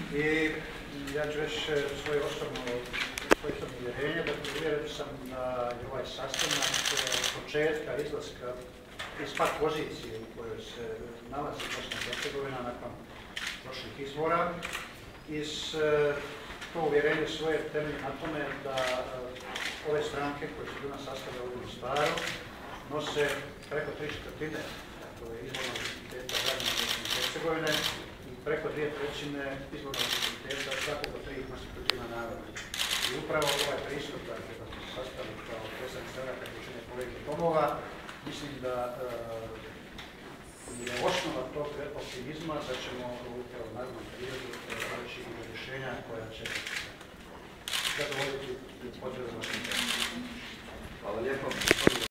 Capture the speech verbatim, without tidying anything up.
I ja ću reći svoje osobno, svoje osobno uvjerenje, da uvjeren sam da je ovaj sastanak od početka izlaska iz pak pozicije u kojoj se nalazi Bosna i Hercegovina nakon prošlih izbora, iz to uvjerenje svoje temelje na tome da ove stranke koje su danas sastavljaju u Mostaru nose preko tri četvrtine izbornog legitimiteta građana Bosne i Hercegovine i preko dvije trećine izbornog legitimiteta svakog od tri konstitutivna naroda. I upravo ovaj pristup da se sastavlja kao predstavnik stranaka koji čine kolege domova, mislim da je osnova tog optimizma da ćemo u narednom periodu doći do rješenja koja će zadovoljiti potrebe naših. Hvala lijepo.